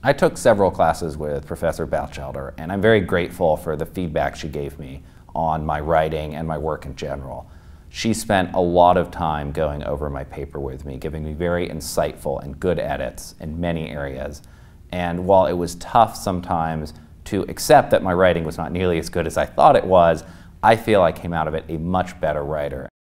I took several classes with Professor Batchelder, and I'm very grateful for the feedback she gave me on my writing and my work in general. She spent a lot of time going over my paper with me, giving me very insightful and good edits in many areas. And while it was tough sometimes to accept that my writing was not nearly as good as I thought it was, I feel I came out of it a much better writer.